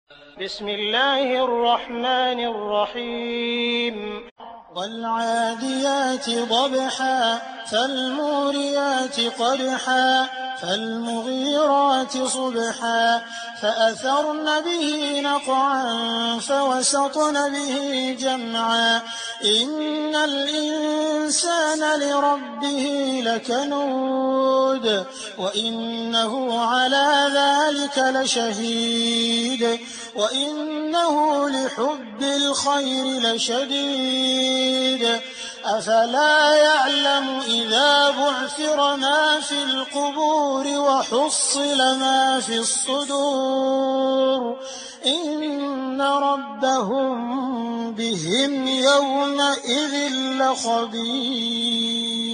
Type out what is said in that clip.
بسم الله الرحمن الرحيم والعاديات ضبحا فالموريات قدحا فالمغيرات صبحا فأثرن به نقعا فوسطن به جمعا إن الإنسان لربه لكنود وإنه على ذلك لشهيد وإنه لحب الخير لشديد أفلا يعلم إذا بعثر ما في القبور وحصل ما في الصدور إن ربهم بهم يومئذ لخبير.